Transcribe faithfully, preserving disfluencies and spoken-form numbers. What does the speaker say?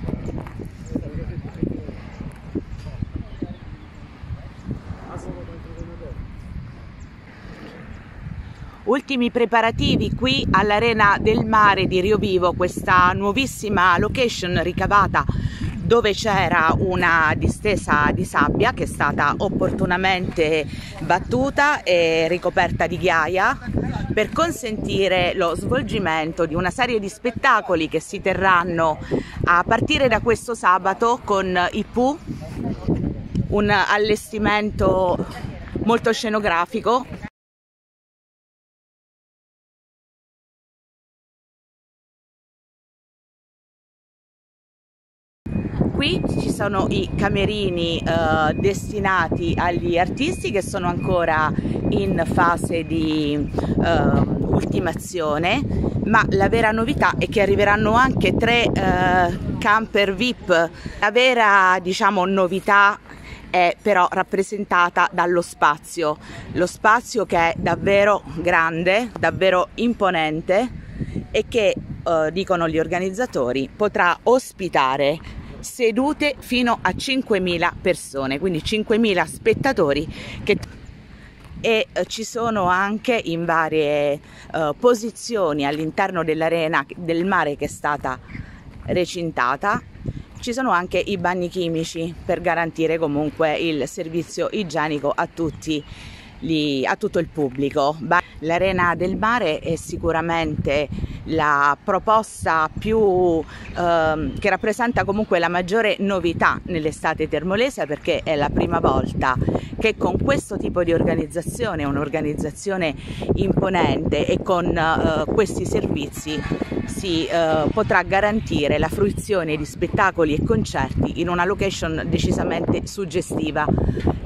Ultimi preparativi qui all'Arena del Mare di Rio Vivo, questa nuovissima location ricavata dove c'era una distesa di sabbia che è stata opportunamente battuta e ricoperta di ghiaia per consentire lo svolgimento di una serie di spettacoli che si terranno a partire da questo sabato con i Pooh, un allestimento molto scenografico. Qui ci sono i camerini eh, destinati agli artisti che sono ancora in fase di eh, ultimazione, ma la vera novità è che arriveranno anche tre eh, camper V I P. La vera, diciamo, novità è però rappresentata dallo spazio, lo spazio che è davvero grande, davvero imponente e che, eh, dicono gli organizzatori, potrà ospitare sedute fino a cinquemila persone, quindi cinquemila spettatori che e eh, ci sono anche in varie eh, posizioni all'interno dell'Arena del Mare che è stata recintata. Ci sono anche i bagni chimici per garantire comunque il servizio igienico a tutti gli, a tutto il pubblico. L'Arena del Mare è sicuramente la proposta più eh, che rappresenta comunque la maggiore novità nell'estate termolese, perché è la prima volta che con questo tipo di organizzazione, un'organizzazione imponente e con eh, questi servizi si eh, potrà garantire la fruizione di spettacoli e concerti in una location decisamente suggestiva.